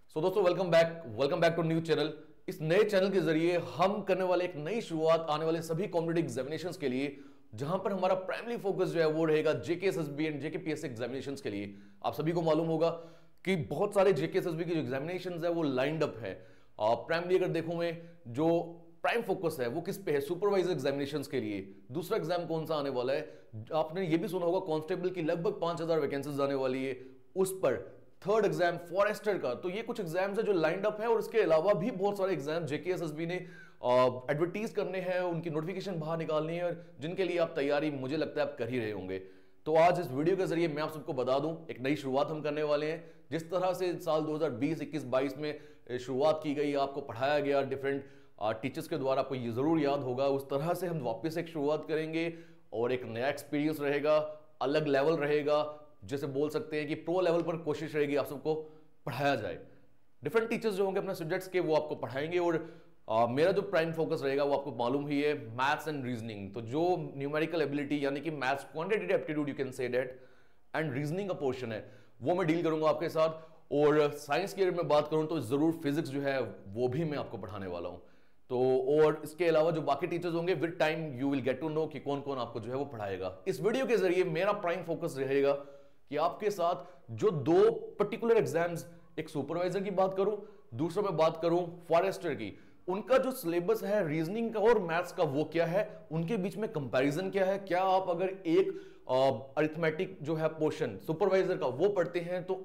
दोस्तों welcome back to new channel. इस नए चैनल के जरिए हम करने वाले एक नई शुरुआत आने वाले सभी कॉम्पिटिटिव एग्जामिनेशंस के लिए, जहां पर हमारा प्राइमरी फोकस जो है वो रहेगा JK SSB and JK PSC examinations के लिए। आप सभी को मालूम होगा कि बहुत सारे जेके एसएसबी की जो एग्जामिनेशंस है वो लाइंड अप है। प्राइमरी अगर देखूं मैं, जो प्राइम फोकस है वो किस पे है? सुपरवाइजर एग्जामिनेशंस के लिए। दूसरा एग्जाम कौन सा आने वाला है? आपने ये भी सुना होगा कांस्टेबल की लगभग 5000 वैकेंसीज आने वाली है, उस पर थर्ड एग्जाम फॉरेस्टर का। तो ये कुछ एग्जाम्स है जो लाइंड अप है, और इसके अलावा भी बहुत सारे एग्जाम जेके एसएसबी ने एडवर्टीज करने हैं, उनकी नोटिफिकेशन बाहर निकालनी है, और जिनके लिए आप तैयारी मुझे लगता है आप कर ही रहे होंगे। तो आज इस वीडियो के जरिए मैं आप सबको बता दूं, एक नई शुरुआत हम करने वाले हैं। जिस तरह से साल 2020, 21, 22 में शुरुआत की गई, आपको पढ़ाया गया डिफरेंट टीचर्स के द्वारा, आपको ये जरूर याद होगा, उस तरह से हम वापस एक शुरुआत करेंगे और एक नया एक्सपीरियंस रहेगा, अलग लेवल रहेगा। जैसे बोल सकते हैं कि प्रो लेवल पर कोशिश रहेगी आप सबको पढ़ाया जाए। डिफरेंट टीचर्स जो होंगे अपने सब्जेक्ट्स के, वो आपको पढ़ाएंगे, और मेरा जो प्राइम फोकस रहेगा वो आपको मालूम ही है, मैथ्स एंड रीजनिंग। तो जो न्यूमेरिकल एबिलिटी यानी कि maths quantitative aptitude you can say that, and reasoning का पोर्शन है, वो मैं डील करूंगा आपके साथ। और साइंस की अगर मैं बात करूं तो जरूर फिजिक्स जो है वो भी मैं आपको पढ़ाने वाला हूं। तो और इसके अलावा जो बाकी टीचर्स होंगे, with time you will get to know कि कौन कौन आपको जो है वो पढ़ाएगा। इस वीडियो के जरिए मेरा प्राइम फोकस रहेगा कि आपके साथ जो दो पर्टिकुलर एग्जाम्स, एक सुपरवाइजर की बात करूं, दूसरा मैं बात करूं फॉरेस्टर की, उनका जो सिलेबस है रीजनिंग का और मैथ्स का वो क्या है, उनके बीच में कंपैरिजन क्या है। क्या आप अगर एक अरिथमेटिक जो है पोर्शन सुपरवाइजर का वो पढ़ते हैं तो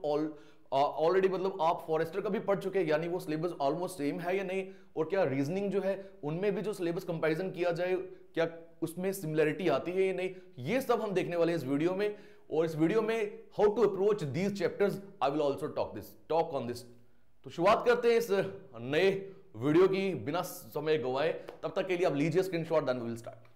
ऑलरेडी मतलब आप फॉरेस्टर का भी पढ़ चुके हैं, यानी वो सिलेबस ऑलमोस्ट सेम है या नहीं, और क्या रीजनिंग जो है उनमें भी जो सिलेबस कंपैरिजन किया जाए, क्या उसमें सिमिलरिटी आती है या नहीं, ये सब हम देखने वाले हैं इस वीडियो में। और इस वीडियो में how to approach these chapters I will also talk on this. तो शुरुआत करते हैं इस नए वीडियो की बिना समय गवाए। तब तक के लिए आप लीजिए screenshot, then we will start.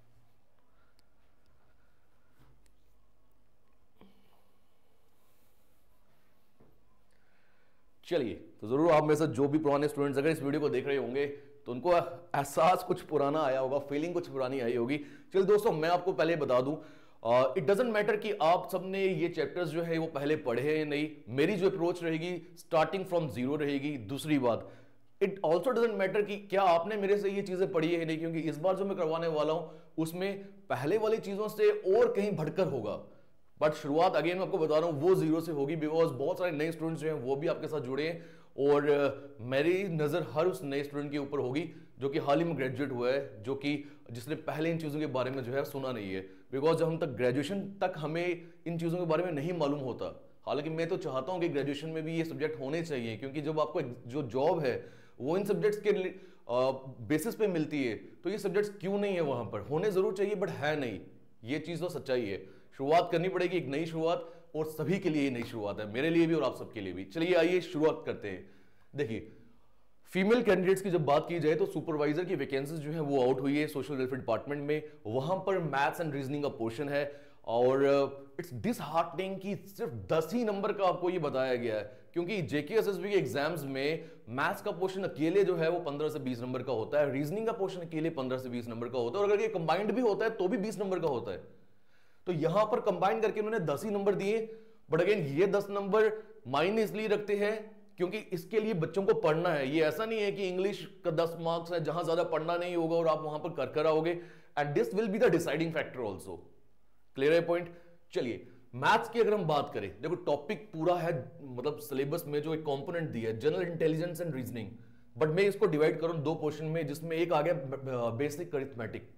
चलिए, तो जरूर आप में से जो भी पुराने स्टूडेंट्स अगर इस वीडियो को देख रहे होंगे तो उनको एहसास कुछ पुराना आया होगा, फीलिंग कुछ पुरानी आई होगी। चलिए दोस्तों, मैं आपको पहले बता दूं, इट डजंट मैटर कि आप सबने ये चैप्टर्स जो है वो पहले पढ़े हैं या नहीं, मेरी जो अप्रोच रहेगी स्टार्टिंग फ्रॉम जीरो रहेगी। दूसरी बात, इट ऑल्सो डजंट मैटर कि क्या आपने मेरे से ये चीजें पढ़ी है नहीं, क्योंकि इस बार जो मैं करवाने वाला हूं उसमें पहले वाली चीजों से और कहीं बढ़कर होगा। बट शुरुआत अगेन मैं आपको बता रहा हूं वो जीरो से होगी, बिकॉज बहुत सारे नए स्टूडेंट्स जो हैं वो भी आपके साथ जुड़े हैं, और मेरी नजर हर उस नए स्टूडेंट के ऊपर होगी जो कि हाल ही में ग्रेजुएट हुआ है, जो कि जिसने पहले इन चीजों के बारे में जो है सुना नहीं है। बिकॉज जब हम तक ग्रेजुएशन तक हमें इन चीजों के बारे में नहीं मालूम होता। हालांकि मैं तो चाहता हूं कि ग्रेजुएशन में भी ये सब्जेक्ट होने चाहिए, क्योंकि जब आपको जो जॉब है वो इन सब्जेक्ट्स के बेसिस पे मिलती है, तो ये सब्जेक्ट्स क्यों नहीं है वहां पर? होने जरूर चाहिए बट है नहीं, ये चीज तो सच्चाई है। शुरुआत करनी पड़ेगी, एक नई शुरुआत, और सभी के लिए नई शुरुआत है, मेरे लिए भी और आप सबके लिए भी। चलिए आइए शुरुआत करते हैं। देखिए, फीमेल कैंडिडेट्स की जब बात की जाए तो सुपरवाइजर की वैकेंसीज जो है वो आउट हुई है सोशल वेलफेयर डिपार्टमेंट में। वहां पर मैथ्स एंड रीजनिंग का पोर्शन है, और इट्स डिसहार्टनिंग कि सिर्फ 10 ही नंबर का आपको ये बताया गया है, क्योंकि जेके एसएसबी के एग्जाम्स में मैथ्स का पोर्शन अकेले जो है वो 15 से 20 नंबर का होता है, रीजनिंग का पोर्शन अकेले 15 से 20 नंबर का होता है, और अगर ये कंबाइंड भी होता है तो भी 20 नंबर का होता है। तो यहां पर कंबाइन करके उन्होंने 10 ही नंबर दिए। बट अगेन ये 10 नंबर मायने इसलिए रखते हैं क्योंकि इसके लिए बच्चों को पढ़ना है। ये ऐसा नहीं है कि इंग्लिश का 10 मार्क्स है जहां ज्यादा पढ़ना नहीं होगा और आप वहां पर कर आओगे, and this will be the deciding factor also. Clear है पॉइंट? चलिए, मैथ्स की अगर हम बात करें, देखो टॉपिक पूरा है, मतलब सिलेबस में जो एक कंपोनेंट दिया है general intelligence and reasoning, but मैं इसको डिवाइड करूं दो पोर्शन में, जिसमें एक आ गया बेसिक अरिथमेटिक,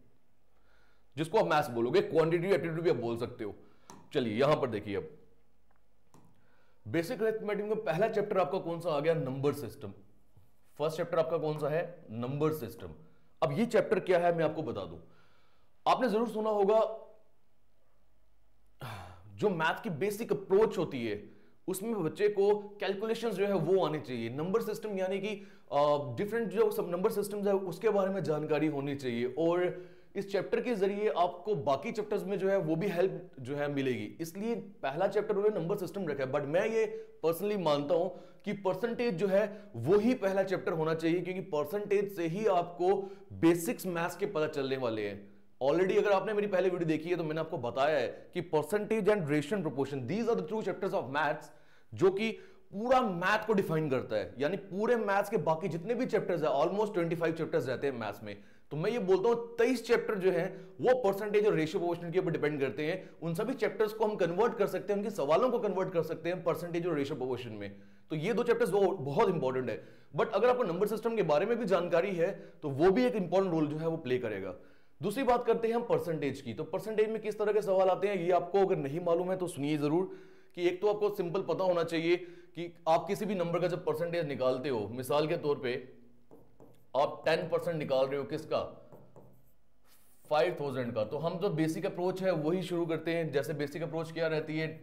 जिसको आप मैथ्स बोलोगे, क्वांटिटेटिव एप्टीट्यूड भी आप बोल सकते हो। चलिए यहां पर देखिए, अब बेसिक अरिथमेटिक में पहला चैप्टर आपका कौन सा आ गया? Number system. फर्स्ट चैप्टर आपका कौन सा है? Number system. अब ये चैप्टर क्या है मैं आपको बता दूं। आपने जरूर सुना होगा, जो मैथ की बेसिक अप्रोच होती है उसमें बच्चे को कैलकुलेशंस जो है वो आनी चाहिए। नंबर सिस्टम यानी कि डिफरेंट जो सब नंबर सिस्टम्स है उसके बारे में जानकारी होनी चाहिए, और इस चैप्टर के जरिए आपको बाकी चैप्टर्स में जो है वो भी हेल्प जो है मिलेगी। इसलिए पहला चैप्टर उन्होंने नंबर सिस्टम रखा है, बट मैं ये पर्सनली मानता हूं कि परसेंटेज जो है वो ही पहला चैप्टर होना चाहिए, क्योंकि परसेंटेज से ही आपको बेसिक्स मैथ्स के पता चलने वाले हैं। ऑलरेडी अगर आपने मेरी पहले वीडियो देखी है तो मैंने आपको बताया है कि percentage and ratio and proportion, these are the two chapters of maths, जो कि पूरा मैथ को डिफाइन करता है, यानी पूरे मैथ्स के बाकी जितने भी चैप्टर्स है, ऑलमोस्ट 25 चैप्टर्स रहते हैं मैथ्स में, तो मैं ये बोलता हूं 23 चैप्टर जो है वो परसेंटेज और रेशियो प्रोपोर्शनल के ऊपर डिपेंड करते हैं। उन सभी चैप्टर्स को हम कन्वर्ट कर सकते हैं, उनके सवालों को कन्वर्ट कर सकते हैं परसेंटेज और रेशियो प्रोपोर्शन में। तो ये दो चैप्टर्स बहुत इंपॉर्टेंट है। बट अगर आपको नंबर सिस्टम के बारे में भी जानकारी है तो वो भी एक इंपॉर्टेंट रोल जो है वो प्ले करेगा। दूसरी बात करते हैं हम परसेंटेज की। तो परसेंटेज में किस तरह के सवाल आते हैं ये आपको अगर नहीं मालूम है तो सुनिए जरूर। कि एक तो आपको सिंपल पता होना चाहिए कि आप किसी भी नंबर का जब परसेंटेज निकालते हो, मिसाल के तौर पे आप 10% निकाल रहे हो किसका, 5000 का, तो हम जो बेसिक अप्रोच है वही शुरू करते हैं। जैसे बेसिक अप्रोच क्या रहती है,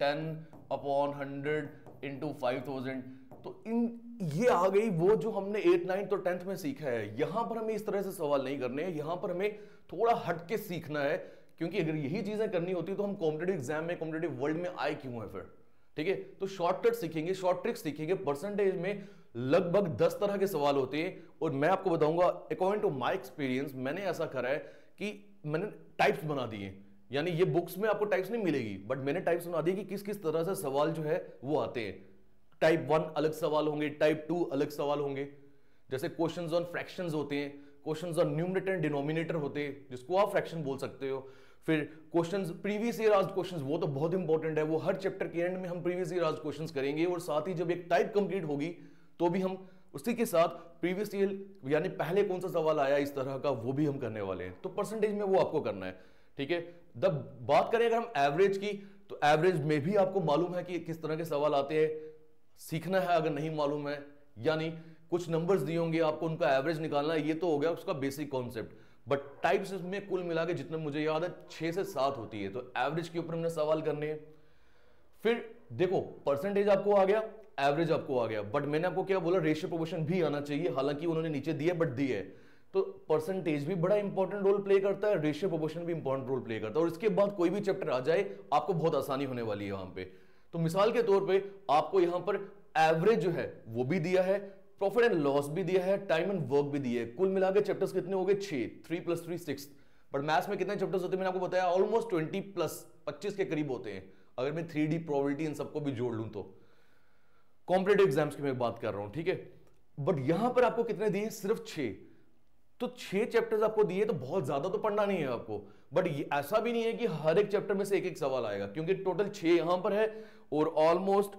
10/100 इंटू 5000। तो ये आ गई वो जो हमने 8th 9th और 10th में सीखा है। यहां पर हमें इस तरह से सवाल नहीं करने हैं, यहां पर हमें थोड़ा हट के सीखना है, क्योंकि अगर यही चीजें करनी होती तो हम कॉम्पिटेटिव एग्जाम में, कॉम्पिटेटिव वर्ल्ड में आए क्यों है फिर। ठीक है, तो शॉर्टकट सीखेंगे, शॉर्ट ट्रिक सीखेंगे। परसेंटेज में लगभग 10 तरह के सवाल होते हैं और मैं आपको बताऊंगा अकॉर्डिंग टू माय एक्सपीरियंस मैंने ऐसा करा है कि मैंने टाइप्स बना दिए। यानी ये बुक्स में आपको टाइप्स नहीं मिलेगी, बट मैंने टाइप्स बना दिए कि किस किस तरह से सवाल जो है वो आते हैं। टाइप 1 अलग सवाल होंगे, टाइप 2 अलग सवाल होंगे। जैसे क्वेश्चंस ऑन फ्रैक्शंस होते हैं, questions on numerator and denominator होते हैं, जिसको आप फ्रैक्शन बोल सकते हो। फिर questions previous year asked questions, वो तो बहुत इंपॉर्टेंट है, वो हर चैप्टर के एंड में हम प्रीवियस ईयर आस्क्ड क्वेश्चंस करेंगे। और साथ ही जब एक टाइप कंप्लीट होगी तो भी हम उसी के साथ प्रीवियस ईयर यानी पहले कौन सा सवाल आया इस तरह का वो भी हम करने वाले हैं। तो परसेंटेज में वो आपको करना है। ठीक है, जब बात करें अगर हम एवरेज की, तो एवरेज में भी आपको मालूम है कि किस तरह के सवाल आते हैं, सीखना है अगर नहीं मालूम है। यानी कुछ नंबर्स दिए होंगे आपको, उनका एवरेज निकालना है, ये तो हो गया उसका बेसिक कॉन्सेप्ट। बट टाइप्स में कुल मिला के जितना मुझे याद है 6 से 7 होती है, तो एवरेज के ऊपर हमने सवाल करने हैं। फिर देखो परसेंटेज आपको आ गया, एवरेज आपको आ गया, बट मैंने आपको क्या बोला, रेशियो प्रोपोर्शन भी आना चाहिए, हालांकि उन्होंने नीचे दिए बट दिए है। तो परसेंटेज भी बड़ा इंपॉर्टेंट रोल प्ले करता है, रेशियो प्रोपोर्शन भी इंपॉर्टेंट रोल प्ले करता है। और इसके बाद कोई भी चैप्टर आ जाए आपको बहुत आसानी होने वाली है वहां पे। तो मिसाल के तौर पे आपको यहां पर एवरेज जो है वो भी दिया है, प्रॉफिट एंड लॉस भी दिया है, टाइम एंड वर्क भी दिया है। कुल मिला के चैप्टर्स कितने हो गए, 6, 3 + 3 6। बट मैथ्स में कितने चैप्टर्स होते हैं मैंने आपको बताया, ऑलमोस्ट 20+ 25 के करीब होते हैं, अगर मैं 3D प्रोबेबिलिटी इन सबको भी जोड़ लूं तो। कॉम्पिटेटिव एग्जाम्स की मैं बात कर रहा हूं, ठीक है। बट यहां पर आपको कितने दिए, सिर्फ 6। तो 6 चैप्टर्स आपको दिए, तो बहुत ज्यादा तो पढ़ना नहीं है आपको। बट ऐसा भी नहीं है कि हर एक चैप्टर में से एक एक सवाल आएगा, क्योंकि टोटल 6 यहां पर है और ऑलमोस्ट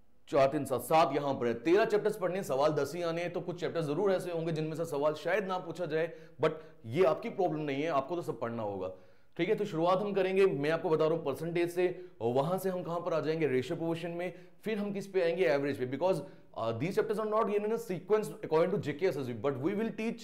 4 3 7 7 यहां पर है। 13 चैप्टर्स पढ़ने, सवाल 10 ही आने हैं। तो कुछ चैप्टर जरूर ऐसे होंगे जिनमें से सवाल शायद ना पूछा जाए, बट ये आपकी प्रॉब्लम नहीं है, आपको तो सब पढ़ना होगा। ठीक है, तो शुरुआत हम करेंगे, मैं आपको बता रहा हूं परसेंटेज से, और वहां से हम कहां पर आ जाएंगे, रेशियो प्रोपोर्शन में। फिर हम किस पे आएंगे, एवरेज पे, because these chapters are not in a sequence according to GK SSB, but we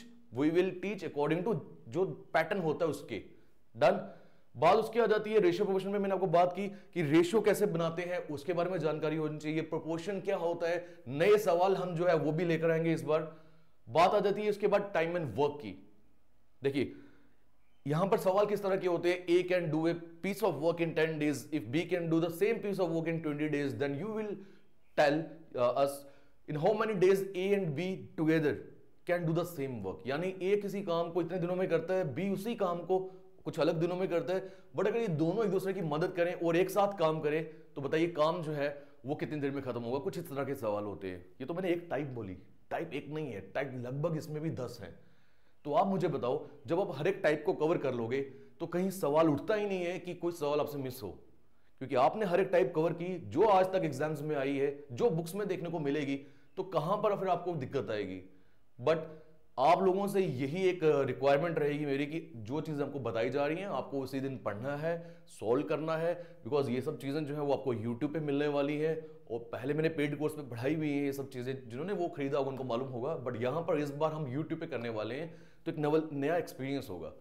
will teach according to जो पैटर्न होता है उसके। डन। बात उसकी आ जाती है रेशियो प्रोपोर्शन में, मैंने आपको बात की कि रेशियो कैसे बनाते हैं, उसके बारे में जानकारी होनी चाहिए। प्रोपोर्शन क्या होता है, नए सवाल हम जो है वो भी लेकर आएंगे इस बार। बात आ जाती है उसके बाद टाइम एंड वर्क की। देखिए यहां पर सवाल किस तरह के होते हैं, A can do a piece of work in 10 days, if B can do the same piece of work in 20 days, then you will tell us in how many days A and B together can do the same work. यानी A किसी काम को इतने दिनों में करता है, B उसी काम को कुछ अलग दिनों में करता है। बट अगर ये दोनों एक दूसरे की मदद करें और एक साथ काम करें, तो बताइए काम जो है वो कितनी देर में खत्म होगा। कुछ इस तरह के सवाल होते हैं। ये तो मैंने एक टाइप बोली, टाइप एक नहीं है, टाइप लगभग इसमें भी 10 हैं। तो आप मुझे बताओ, जब आप हर एक टाइप को कवर कर लोगे तो कहीं सवाल उठता ही नहीं है कि कोई सवाल आपसे मिस हो, क्योंकि आपने हर एक टाइप कवर की जो आज तक एग्जाम्स में आई है, जो बुक्स में देखने को मिलेगी। तो कहां पर फिर आपको दिक्कत आएगी। बट आप लोगों से यही एक रिक्वायरमेंट रहेगी मेरी कि जो चीजें आपको बताई जा रही हैं आपको उसी दिन पढ़ना है, सॉल्व करना है, बिकॉज ये सब चीजें जो है वो आपको यूट्यूब पे मिलने वाली है। और पहले मैंने पेड कोर्स पे पढ़ाई हुई है ये सब चीजें, जिन्होंने वो खरीदा होगा उनको मालूम होगा। बट यहां पर इस बार हम यूट्यूब पे करने वाले हैं, तो एक नया एक्सपीरियंस होगा।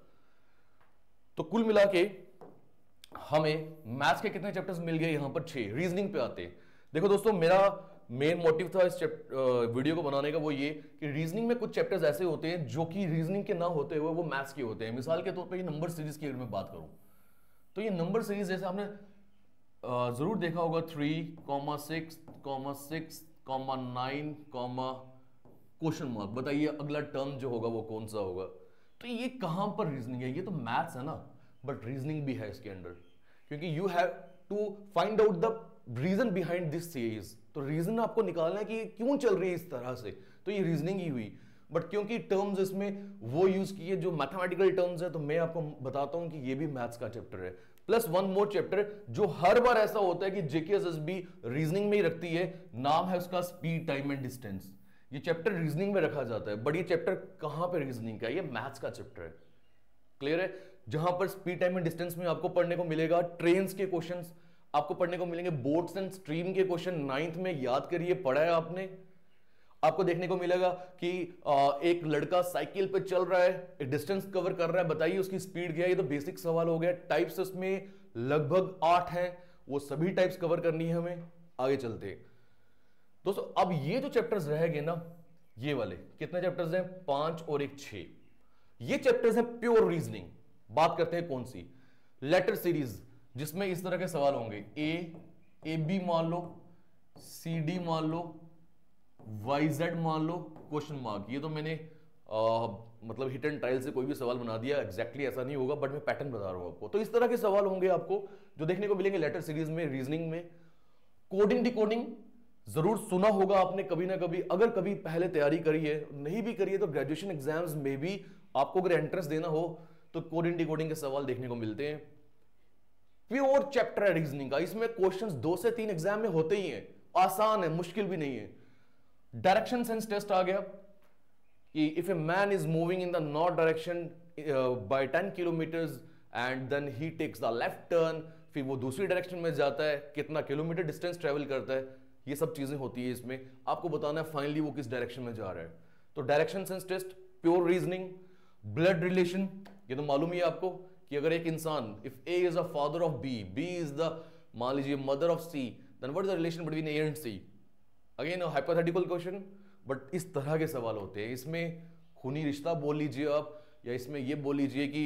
तो कुल मिला के हमें मैथ्स के कितने चैप्टर्स मिल गए, यहां पर 6। रीजनिंग पे आते हैं। देखो दोस्तों, मेरा मेन मोटिव था इस वीडियो को बनाने का वो ये कि रीजनिंग में कुछ चैप्टर्स ऐसे होते हैं जो कि रीजनिंग के ना होते हुए वो मैथ्स के होते हैं। मिसाल के तौर पे ये नंबर सीरीज की अगर मैं बात करूं, तो ये नंबर सीरीज जैसे आपने जरूर देखा होगा 3, 6, 6, 9, क्वेश्चन मार्क। बताइए अगला टर्म जो होगा वो कौन सा होगा। तो ये कहां पर रीजनिंग है, ये तो मैथ्स है ना, बट रीजनिंग भी है इसके अंदर, क्योंकि you have to find out the reason behind this चीज, तो रीजन आपको निकालना है कि ये क्यों चल रही है इस तरह से, तो ये रीजनिंग ही हुई। बट क्योंकि टर्म्स इसमें वो यूज किए जो मैथमेटिकल टर्म्स है, तो मैं आपको बताता हूं कि ये भी मैथ्स का चैप्टर है, प्लस वन मोर चैप्टर जो हर बार ऐसा होता है कि जेकेएसएसबी रीजनिंग में ही रखती है, नाम है उसका स्पीड टाइम एंड डिस्टेंस। ये चैप्टर रीजनिंग में रखा जाता है, बट ये चैप्टर कहां पे रीजनिंग का है, ये मैथ्स का चैप्टर है। क्लियर है? जहां पर स्पीड टाइम एंड डिस्टेंस में आपको पढ़ने को मिलेगा ट्रेन्स के क्वेश्चंस, आपको पढ़ने को मिलेंगे बोट्स एंड स्ट्रीम के क्वेश्चन, 9th में याद करिए, पढ़ा है आपने। आपको देखने को मिलेगा कि एक लड़का साइकिल पे चल रहा है, डिस्टेंस कवर कर रहा है, बताइए उसकी स्पीड क्या है, ये तो बेसिक सवाल हो गया। टाइप्स उसमें लगभग 8 हैं, वो सभी टाइप्स कवर करनी है हमें। आगे चलते हैं दोस्तों, अब ये जो चैप्टर्स रहेंगे ना, ये वाले कितने चैप्टर्स हैं, 5 और एक 6, ये चैप्टर्स हैं प्योर रीजनिंग। बात करते हैं कौन सी, लेटर सीरीज, जिसमें इस तरह के सवाल होंगे, ए बी मान लो, सी डी मान लो, YZ मान लो, क्वेश्चन मार्क। ये तो मैंने मतलब हिट एंड ट्रायल से कोई भी सवाल बना दिया, एग्जैक्टली ऐसा नहीं होगा, बट मैं पैटर्न बता रहा हूं आपको। तो इस तरह के सवाल होंगे आपको जो देखने को मिलेंगे लेटर सीरीज में, रीजनिंग में। कोडिंग डिकोडिंग जरूर सुना होगा आपने कभी ना कभी, अगर कभी पहले तैयारी करी है, नहीं भी करी है तो ग्रेजुएशन एग्जाम्स में भी आपको अगर एंट्रेंस देना हो तो कोडिंग डिकोडिंग के सवाल देखने को मिलते हैं। प्योर चैप्टर है रीजनिंग का, इसमें क्वेश्चंस 2 से 3 एग्जाम में होते ही हैं, आसान है, मुश्किल भी नहीं है। डायरेक्शन सेंस टेस्ट आ गया कि if a man is moving in the north direction by 10 kilometres and then he takes the left turn, फिर वो दूसरी डायरेक्शन में जाता है, कितना किलोमीटर डिस्टेंस ट्रेवल करता है, ये सब चीजें होती है इसमें। आपको बताना है फाइनली वो किस डायरेक्शन में जा रहा है। तो direction sense test pure reasoning. Blood relation, ये तो मालूम ही है आपको कि अगर एक इंसान, if A is a father of B, B is the मान लीजिए mother of C, then what is the relation between A and C. Again hypothetical question, but इस तरह के सवाल होते हैं। इसमें खूनी रिश्ता बोल लीजिए आप, या इसमें ये बोल लीजिए कि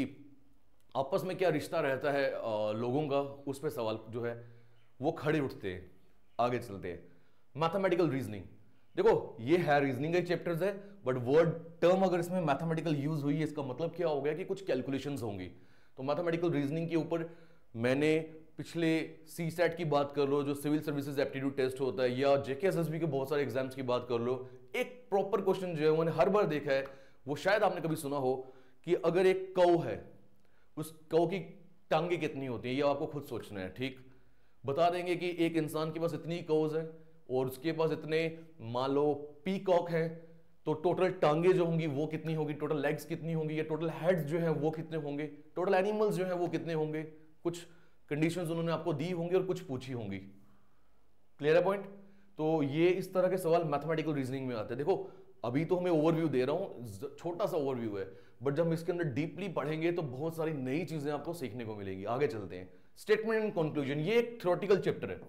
आपस में क्या रिश्ता रहता है लोगों का, उस पर सवाल जो है वो खड़े उठते हैं। आगे चलते हैं, मैथमेटिकल रीजनिंग। देखो ये है रीजनिंग के चैप्टर्स है, बट वर्ड टर्म अगर इसमें मैथमेटिकल यूज हुई है, इसका मतलब क्या हो गया कि कुछ कैलकुलेशंस होंगी। तो मैथमेटिकल रीजनिंग के ऊपर मैंने पिछले CSAT की बात कर लो, जो सिविल सर्विसेज एप्टीट्यूड टेस्ट होता है, या जेकेएसएसबी के बहुत सारे एग्जाम्स की बात कर लो, एक प्रॉपर क्वेश्चन जो है मैंने हर बार देखा है, वो शायद आपने कभी सुना हो कि अगर एक कौ है, उस कौ की टांगे कितनी होती है, ये आपको खुद सोचना है। ठीक, बता देंगे कि एक इंसान के पास इतनी कौज है और उसके पास इतने मान लो पीकॉक है, तो टोटल टांगे जो होंगी वो कितनी होगी, टोटल लेग्स कितनी होंगी, या टोटल हेड्स जो है वो कितने होंगे, टोटल एनिमल्स जो है वो कितने होंगे। कुछ कंडीशंस उन्होंने आपको दी होंगी और कुछ पूछी होंगी। क्लियर है पॉइंट? तो ये इस तरह के सवाल मैथमेटिकल रीजनिंग में आते हैं। देखो अभी तो हमें ओवरव्यू दे रहा हूं, छोटा सा ओवरव्यू है, बट जब हम इसके अंदर डीपली पढ़ेंगे तो बहुत सारी नई चीजें आपको सीखने को मिलेंगी। आगे चलते हैं, स्टेटमेंट एंड कंक्लूजन। ये एक थ्योरेटिकल चैप्टर है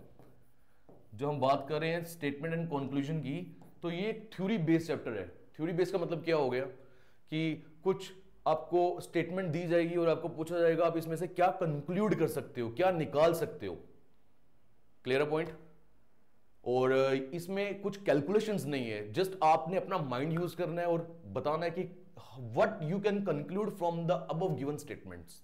जो हम बात कर रहे हैं स्टेटमेंट एंड कंक्लूजन की, तो ये एक थ्योरी बेस्ड चैप्टर है। थ्योरी बेस्ड का मतलब क्या हो गया कि कुछ आपको स्टेटमेंट दी जाएगी और आपको पूछा जाएगा आप इसमें से क्या कंक्लूड कर सकते हो, क्या निकाल सकते हो। Clear point? और इसमें कुछ कैलकुलेशंस नहीं है, जस्ट आपने अपना माइंड यूज करना है और बताना है कि what you can conclude from the above given statements.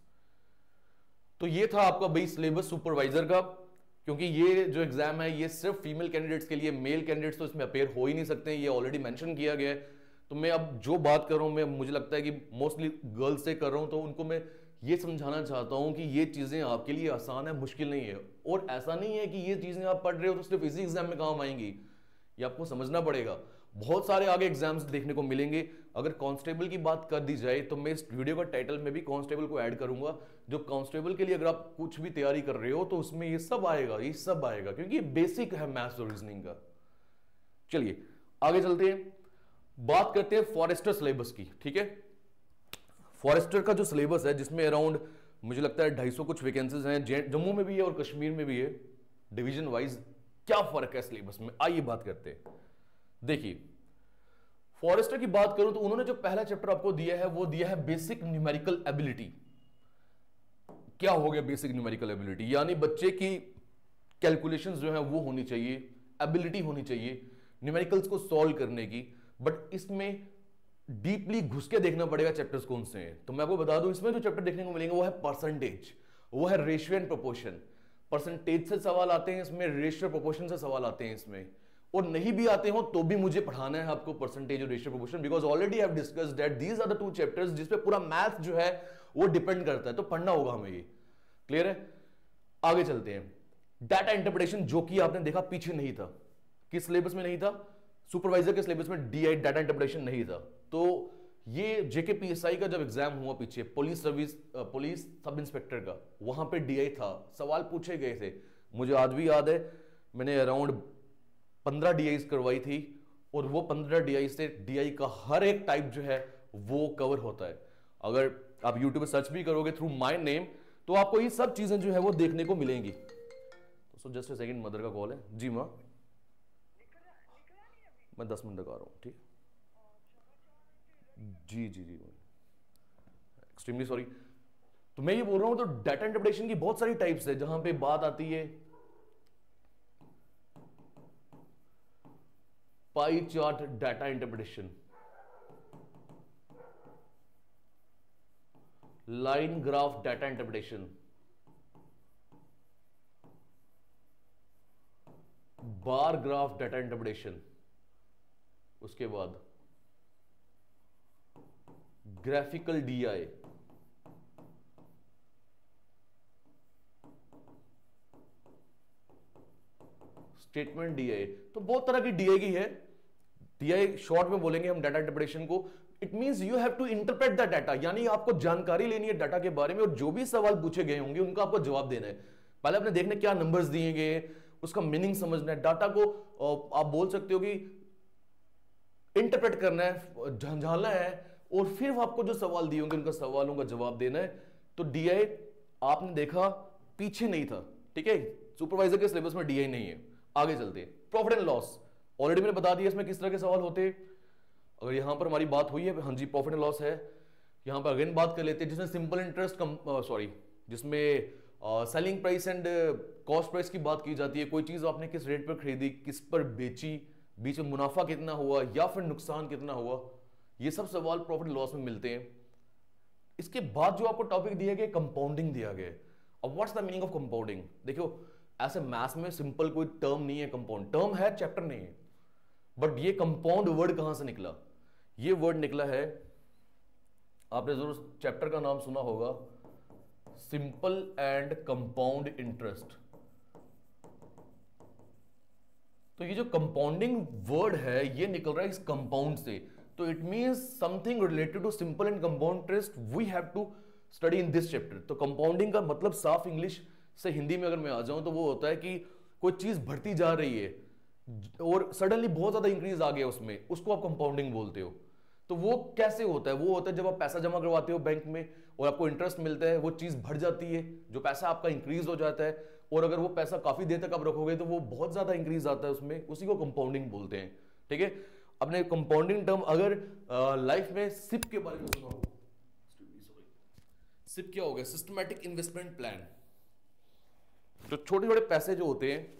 तो ये था आपका भाई सिलेबस सुपरवाइजर का, क्योंकि ये जो एग्जाम है ये सिर्फ फीमेल कैंडिडेट्स के लिए, मेल कैंडिडेट्स तो इसमें अपेयर हो ही नहीं सकते, ये ऑलरेडी मेंशन किया गया है। तो मैं अब जो बात कर रहा हूं, मैं मुझे लगता है कि मोस्टली गर्ल्स से कर रहा हूं, तो उनको मैं ये समझाना चाहता हूं कि ये चीजें आपके लिए आसान है, मुश्किल नहीं है। और ऐसा नहीं है कि ये चीजें आप पढ़ रहे हो तो सिर्फ इसी एग्जाम में काम आएंगी, ये आपको समझना पड़ेगा। बहुत सारे आगे एग्जाम्स देखने को मिलेंगे। अगर कांस्टेबल की बात कर दी जाए तो मैं इस वीडियो का टाइटल में भी कांस्टेबल को ऐड करूंगा। जो कांस्टेबल के लिए अगर आप कुछ भी तैयारी कर रहे हो तो उसमें ये सब आएगा, ये सब आएगा, क्योंकि ये बेसिक है मैथ्स और रीजनिंग का। चलिए आगे चलते हैं, बात करते हैं फॉरेस्टर सिलेबस की। ठीक है, फॉरेस्टर का जो सिलेबस है जिसमें अराउंड मुझे लगता है 250 कुछ वैकेंसीज हैं, जम्मू में भी है और कश्मीर में भी है, डिवीजन वाइज। क्या फर्क है सिलेबस में, आइए बात करते हैं। देखिए फॉरेस्टर की बात करूं तो उन्होंने जो पहला चैप्टर आपको दिया है वो दिया है बेसिक न्यूमेरिकल एबिलिटी। क्या हो गया बेसिक न्यूमेरिकल एबिलिटी? यानी बच्चे की कैलकुलेशंस जो है वो होनी चाहिए, एबिलिटी होनी चाहिए न्यूमेरिकल्स को सॉल्व करने की। बट इसमें डीपली घुस के देखना पड़ेगा चैप्टर्स कौन से हैं। तो मैं आपको बता दूं, इसमें जो चैप्टर देखने को मिलेंगे वो है परसेंटेज, वो है रेशियो एंड प्रोपोर्शन। परसेंटेज से सवाल आते हैं इसमें, रेशियो प्रोपोर्शन से सवाल आते हैं इसमें, और नहीं भी आते हो तो भी मुझे पढ़ाना है आपको परसेंटेज और ratio proportion, because already I have discussed that these are the two chapters जिस पे पूरा मैथ जो है वो डिपेंड करता है, तो पढ़ना होगा हमें ये। क्लियर है? आगे चलते हैं। डाटा इंटरप्रिटेशन, जो कि आपने देखा पीछे नहीं था, किस सिलेबस में नहीं था, सुपरवाइजर के सिलेबस में डीआई डाटा इंटरप्रिटेशन नहीं था। तो ये जेके पीएसआई का जब एग्जाम हुआ पीछे, पुलिस सब इंस्पेक्टर का, वहां पे डीआई था, सवाल पूछे गए थे, मुझे आज भी याद है, मैंने अराउंड 15 डीआईस करवाई थी, और वो 15 डीआई से डीआई का हर एक टाइप जो है वो कवर होता है। अगर आप यूट्यूब पे सर्च भी करोगे थ्रू माय नेम, तो आपको ये सब चीजें जो है वो देखने को मिलेंगी। तो जस्ट अ सेकंड, मदर का कॉल है जी। माँ मैं 10 मिनट लगा रहा हूँ, ठीक? जी जी जी, एक्सट्रीमली सॉरी। तो मैं ये बोल रहा हूं, तो डाटा इंटरप्रिटेशन की बहुत सारी टाइप्स है, जहां पे बात आती है pie chart data interpretation, line graph data interpretation, bar graph data interpretation, उसके बाद ग्राफिकल डीआई, स्टेटमेंट डीआई। तो बहुत तरह की डीआई की है। डीआई शॉर्ट में बोलेंगे हम डाटा इंटरप्रिटेशन को, it means you have to interpret the data, यानी आपको जानकारी लेनी है डाटा के बारे में, और जो भी सवाल पूछे गए होंगे उनका आपको जवाब देना है। पहले आपने देखना क्या नंबर्स दिए गए, उसका मीनिंग समझना है, डाटा को आप बोल सकते हो कि इंटरप्रेट करना है, झंझालना है, और फिर आपको जो सवाल दिए होंगे उनका सवालों का जवाब देना है। तो डीआई आपने देखा पीछे नहीं था, ठीक है, सुपरवाइजर के सिलेबस में डीआई नहीं है। आगे चलते हैं, प्रॉफिट एंड लॉस, ऑलरेडी मैंने बता दिया इसमें किस तरह के सवाल होते हैं। अगर यहां पर हमारी बात हुई है, हाँ जी प्रॉफिट एंड लॉस है, यहां पर अगेन बात कर लेते हैं, जिसमें सिंपल इंटरेस्ट जिसमें selling price and cost price की बात की जाती है। कोई चीज आपने किस रेट पर खरीदी, किस पर बेची, बीच में मुनाफा कितना हुआ या फिर नुकसान कितना हुआ, ये सब सवाल प्रॉफिट एंड लॉस में मिलते हैं। इसके बाद जो आपको टॉपिक दिया गया, कंपाउंडिंग दिया गया। अब what's the meaning of compounding? देखो, ऐसे मैथ्स में सिंपल कोई टर्म नहीं है, कंपाउंड टर्म है, चैप्टर नहीं है, बट ये कंपाउंड वर्ड कहां से निकला? ये वर्ड निकला है, आपने जरूर चैप्टर का नाम सुना होगा, सिंपल एंड कंपाउंड इंटरेस्ट। तो ये जो कंपाउंडिंग वर्ड है ये निकल रहा है इस कंपाउंड से, तो it means something related to simple and compound interest we have to study in this chapter. तो कंपाउंडिंग का मतलब साफ इंग्लिश से हिंदी में अगर मैं आ जाऊं तो वो होता है कि कोई चीज बढ़ती जा रही है और सडनली बहुत ज्यादा इंक्रीज आ गया उसमें, उसको आप कंपाउंडिंग बोलते हो। तो वो कैसे होता है? वो होता है जब आप पैसा जमा करवाते हो बैंक में और आपको इंटरेस्ट मिलता है, वो चीज बढ़ जाती है, जो पैसा आपका इंक्रीज हो जाता है, और अगर वो पैसा काफी देर तक आप रखोगे तो वो बहुत ज्यादा इंक्रीज आता है उसमें, उसी को कंपाउंडिंग बोलते हैं। ठीक है, अपने कंपाउंडिंग टर्म अगर लाइफ में सिप के बारे में सुना हो, सिप क्या हो गया? Systematic investment plan. जो छोटे छोटे पैसे जो होते हैं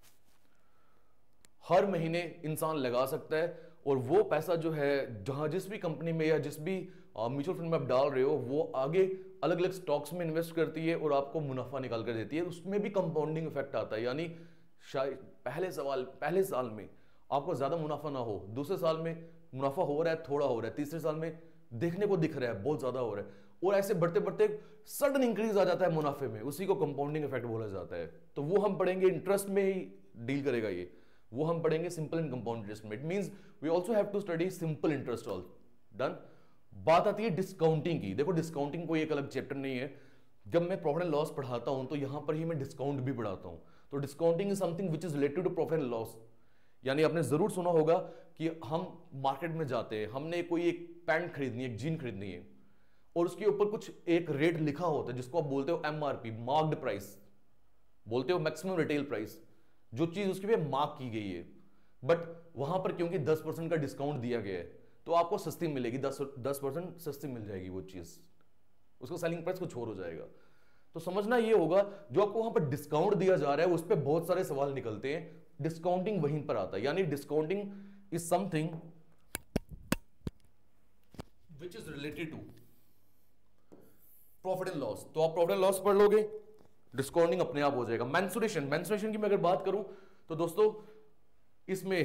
हर महीने इंसान लगा सकता है, और वो पैसा जो है जहां जिस भी कंपनी में या जिस भी म्यूचुअल फंड में आप डाल रहे हो, वो आगे अलग अलग स्टॉक्स में इन्वेस्ट करती है और आपको मुनाफा निकाल कर देती है। उसमें भी कंपाउंडिंग इफेक्ट आता है, यानी शायद पहले साल में आपको ज्यादा मुनाफा ना हो, दूसरे साल में मुनाफा हो रहा है, थोड़ा हो रहा है, तीसरे साल में देखने को दिख रहा है बहुत ज्यादा हो रहा है, और ऐसे बढ़ते बढ़ते सडन इंक्रीज आ जाता है मुनाफे में, उसी को कंपाउंडिंग इफेक्ट बोला जाता है। तो वो हम पढ़ेंगे, इंटरेस्ट में ही डील करेगा ये, वो हम पढ़ेंगे सिंपल एंड कंपाउंड इंटरेस्ट में। It means we also have to study simple interest all done. बात आती है डिस्काउंटिंग की। देखो, डिस्काउंटिंग कोई एक अलग चैप्टर नहीं है, जब मैं प्रॉफिट एंड लॉस पढ़ाता हूं तो यहां पर ही मैं डिस्काउंट भी पढ़ाता हूं। तो discounting is something which is related to profit and loss. यानी आपने जरूर सुना होगा कि हम मार्केट में जाते हैं, हमने कोई एक पैंट खरीदनी है, एक जीन खरीदनी है, और उसके ऊपर कुछ एक रेट लिखा होता है जिसको आप बोलते हो एमआरपी, मार्क्ड प्राइस बोलते हो, मैक्सिमम रिटेल प्राइस, जो चीज उसके पे मार्क की गई है। बट वहां पर क्योंकि 10% का डिस्काउंट दिया गया है तो आपको सस्ती मिलेगी, 10% सस्ती मिल जाएगी वो चीज, उसका सेलिंग प्राइस कुछ और हो जाएगा। तो समझना ये होगा, जो आपको वहां पर डिस्काउंट दिया जा रहा है उस पर बहुत सारे सवाल निकलते हैं, डिस्काउंटिंग वहीं पर आता है। यानी discounting is something which is related to profit and loss. तो आप प्रॉफिट एंड लॉस पढ़ लोगे, डिस्कॉर्डिंग अपने आप हो जाएगा। मेंसुरेशन, मेंसुरेशन की मैं अगर बात करूं तो दोस्तों इसमें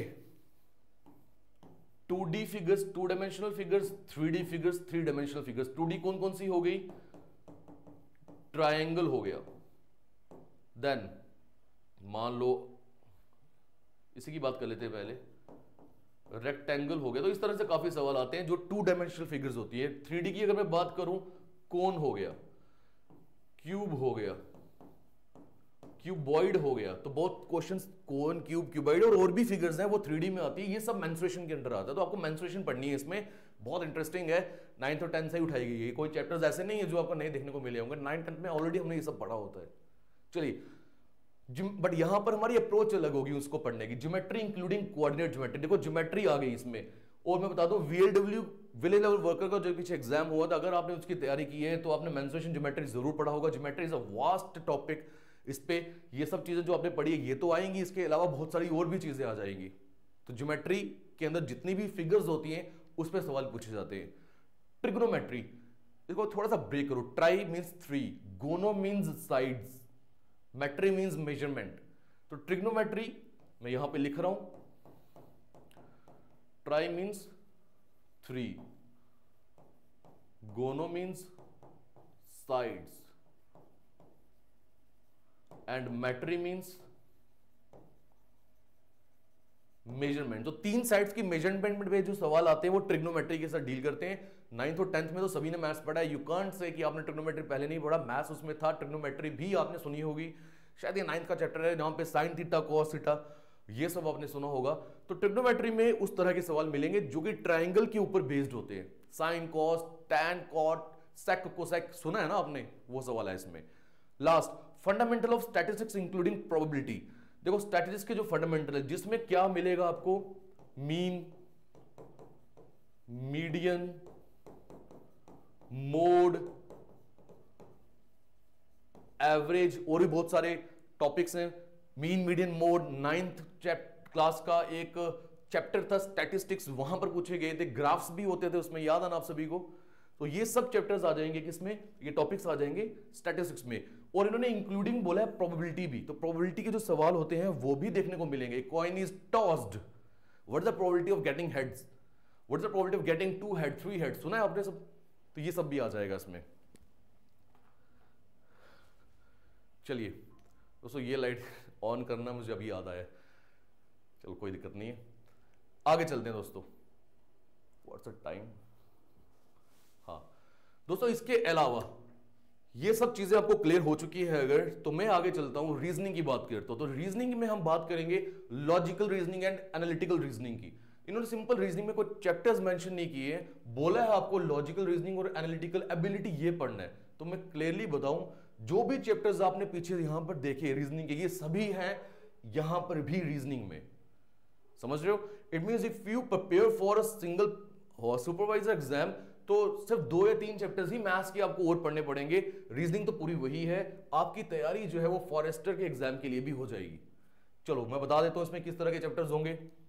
2D figures, 2 dimensional figures, 3D figures, 3 dimensional figures. 2D कौन कौन सी हो गई? ट्रायंगल हो गया, देन मान लो इसी की बात कर लेते हैं पहले, रेक्टेंगल हो गया। तो इस तरह से काफी सवाल आते हैं जो 2 डायमेंशनल फिगर्स होती है। 3D की अगर मैं बात करूं, कोन हो गया, क्यूब हो गया, क्यूबॉइड हो गया। तो बहुत क्वेश्चंस कोन, क्यूब, क्यूबॉइड और भी फिगर्स हैं वो 3D में आती है। ये सब मेंसुरेशन के अंदर आता है, तो आपको मेंसुरेशन पढ़नी है। इसमें बहुत इंटरेस्टिंग है, 9th और 10th से ही उठाई गई है। कोई चैप्टर्स ऐसे नहीं है जो आपको नहीं देखने को मिले होंगे, 9th 10th में ऑलरेडी हमने ये सब पढ़ा होता है। चलिए, बट यहां पर हमारी अप्रोच अलग होगी उसको पढ़ने की। ज्योमेट्री इंक्लूडिंग कोऑर्डिनेट ज्योमेट्री, देखो ज्योमेट्री आ गई इसमें। और मैं बता दूं VLW, विलेज लेवल वर्कर का जो पीछे एग्जाम हुआ था, अगर आपने उसकी तैयारी की है तो आपने मेंसुरेशन ज्योमेट्री जरूर पढ़ा होगा। Geometry is a vast topic. इस पे ये सब चीजें जो आपने पढ़ी है ये तो आएंगी, इसके अलावा बहुत सारी और भी चीजें आ जाएंगी। तो ज्योमेट्री के अंदर जितनी भी फिगर्स होती हैं उस पर सवाल पूछे जाते हैं। ट्रिग्नोमेट्री, देखो थोड़ा सा ब्रेक करो। Try means 3, gono means sides, metry means measurement. तो ट्रिग्नोमेट्री मैं यहां पे लिख रहा हूं, try means 3, gono means sides and metry means measurement. जो 3 साइड्स की मेजरमेंट पे जो सवाल आते हैं वो ट्रिग्नोमेट्री के साथ डील करते हैं। 9th और 10th में तो सभी ने मैथ्स पढ़ा है। यू कांट से कि आपने ट्रिग्नोमेट्री पहले नहीं पढ़ा, मैथ्स उसमें था, ट्रिग्नोमेट्री भी आपने सुनी होगी। शायद ये 9th का चैप्टर है जहां पे साइन थीटा, कॉस थीटा, ये सब आपने सुना होगा। तो ट्रिग्नोमेट्री में उस तरह के सवाल मिलेंगे जो कि ट्राइंगल के ऊपर बेस्ड होते हैं। Sine, cos, tan, cot, sec, cosec, सुना है ना आपने, वो सवाल है इसमें। Last, fundamental of statistics including probability. देखो स्टैटिस्टिक्स के जो फंडामेंटल है जिसमें क्या मिलेगा आपको? मीन, मीडियन, मोड, एवरेज, और भी बहुत सारे टॉपिक्स हैं। Mean, median, mode 9th class का एक चैप्टर था स्टैटिस्टिक्स, वहां पर पूछे गए थे। ग्राफ्स भी होते थे उसमें, याद आना आप सभी को। तो ये सब चैप्टर्स आ जाएंगे किसमें? ये टॉपिक्स आ जाएंगे स्टैटिस्टिक्स में। और इन्होंने इंक्लूडिंग बोला है प्रोबेबिलिटी भी। तो प्रोबेबिलिटी के जो सवाल होते हैं वो भी देखने को मिलेंगे। Coin is tossed, what is the probability of getting heads, what is the probability of getting 2 head, 3 head, सुना है आपने सब? तो ये सब भी आ जाएगा इसमें। चलिए दोस्तों, ये लाइट ऑन करना मुझे अभी याद आया, चलो कोई दिक्कत नहीं है, आगे चलते हैं दोस्तों। What's the time? हाँ दोस्तों, इसके अलावा ये सब चीजें आपको क्लियर हो चुकी है अगर, तो मैं आगे चलता हूं, रीजनिंग की बात करता हूं। तो रीजनिंग में हम बात करेंगे logical reasoning and analytical reasoning की। इन्होंने सिंपल रीजनिंग में कोई चैप्टर्स मेंशन नहीं किए, बोला है आपको लॉजिकल रीजनिंग और एनालिटिकल एबिलिटी ये पढ़ना है। तो मैं क्लियरली बताऊं, जो भी चैप्टर्स आपने पीछे यहां पर देखे रीजनिंग के, ये सभी हैं यहां पर भी रीजनिंग में, समझ रहे हो? It means if you prepare for a single supervisor exam तो सिर्फ 2 या 3 चैप्टर्स ही मैथ्स के आपको और पढ़ने पड़ेंगे। रीजनिंग तो पूरी वही है। आपकी तैयारी जो है वो फॉरेस्टर के एग्जाम के लिए भी हो जाएगी। चलो मैं बता देता हूं इसमें किस तरह के चैप्टर्स होंगे।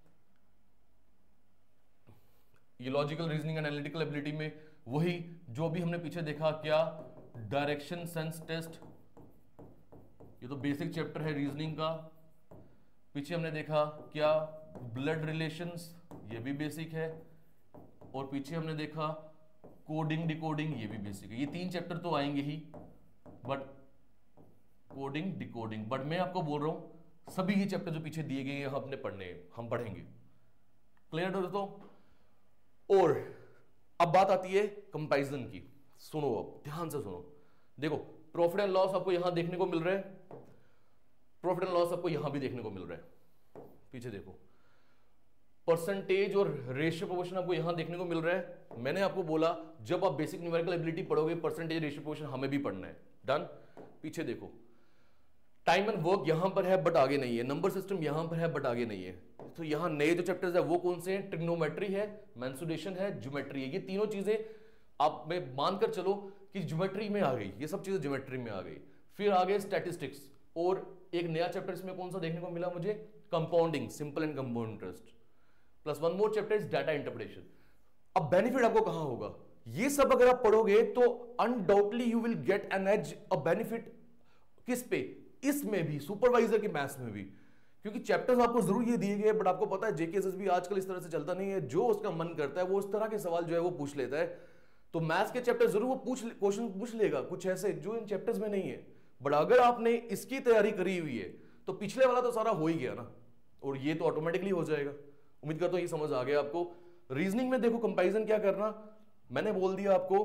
ये logical reasoning and analytical ability में वही जो भी हमने पीछे देखा, क्या डायरेक्शन सेंस टेस्ट, ये तो बेसिक चैप्टर है रीजनिंग का। पीछे हमने देखा क्या ब्लड रिलेशंस, ये भी बेसिक है। और पीछे हमने देखा कोडिंग डिकोडिंग, ये भी बेसिक है। ये 3 चैप्टर तो आएंगे ही, बट कोडिंग डिकोडिंग, बट मैं आपको बोल रहा हूं सभी ये चैप्टर जो पीछे दिए गए हैं अपने पढ़ने, हम पढ़ेंगे। क्लियर दोस्तों? और अब बात आती है कंपैरिजन की। सुनो, अब ध्यान से सुनो। देखो प्रॉफिट एंड लॉस आपको यहां देखने को मिल रहा है, प्रॉफिट एंड लॉस आपको यहां भी देखने को मिल रहा है। पीछे देखो, परसेंटेज और रेशियो प्रोपोर्शन आपको यहां देखने को मिल रहा है। मैंने आपको बोला जब आप बेसिक न्यूमेरिकल एबिलिटी पढ़ोगे परसेंटेज रेशियो प्रोपोर्शन हमें भी पढ़ना है। डन? पीछे देखो, टाइम एंड वर्क यहां पर है बट आगे नहीं है, नंबर सिस्टम यहां पर है बट आगे नहीं है। तो यहां नए जो चैप्टर्स है वो कौन से हैं? ट्रिग्नोमेट्री है, मेंसुरेशन है, ज्योमेट्री है। ये तीनों चीजें आप में मानकर चलो कि ज्योमेट्री में आ गई, ये सब चीजें ज्योमेट्री में आ गई। फिर आ गए स्टैटिस्टिक्स, और एक नया चैप्टर इसमें कौन सा देखने को मिला मुझे? Compounding, simple and compound interest, plus one more chapter is data interpretation. अब बेनिफिट आपको कहां होगा? ये सब अगर आप पढ़ोगे तो undoubtedly you will get an edge, a benefit. किस पे? इसमें भी, सुपरवाइजर के मैथ्स में भी, क्योंकि चैप्टर्स आपको जरूर ये दिए गए, बट आपको पता है जेके एसएसबी आजकल इस तरह से चलता नहीं है, जो उसका मन करता है वो उस तरह के सवाल जो है वो पूछ लेता है। तो मैथ्स के चैप्टर जरूर वो क्वेश्चन पूछ लेगा कुछ ऐसे जो इन चैप्टर्स में नहीं है, बट अगर आपने इसकी तैयारी करी हुई है तो पिछले वाला तो सारा हो ही गया ना, और ये तो ऑटोमेटिकली हो जाएगा। उम्मीद करता हूं ये समझ आ गया आपको। रीजनिंग में देखो कंपैरिजन क्या करना, मैंने बोल दिया आपको।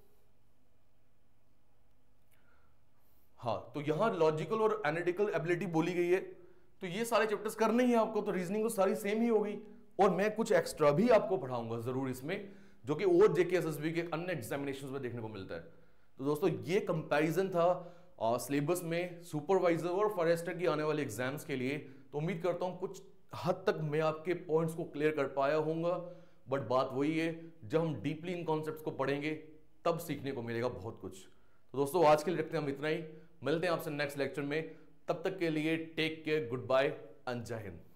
हाँ, तो यहां लॉजिकल और एनालिटिकल एबिलिटी बोली गई है, तो ये सारे चैप्टर्स करने ही है आपको, तो रीजनिंग तो सारी सेम ही हो गई, और मैं कुछ एक्स्ट्रा भी आपको पढ़ाऊंगा जरूर इसमें, जो कि और जेके एसएसबी के अन्य एग्जामिनेशंस में देखने को मिलता है। तो दोस्तों ये कंपैरिजन था सिलेबस में सुपरवाइजर और फॉरेस्टर की आने वाले एग्जाम्स के लिए। तो उम्मीद करता हूं कुछ हद तक मैं आपके पॉइंट्स को क्लियर कर पाया होऊंगा, बट बात वही है, जब हम डीपली इन कॉन्सेप्ट्स को पढ़ेंगे तब सीखने को मिलेगा बहुत कुछ। तो दोस्तों आज के लिए रखते हैं हम इतना ही, मिलते हैं आपसे नेक्स्ट लेक्चर में, तब तक के लिए take care, good bye and जय हिंद।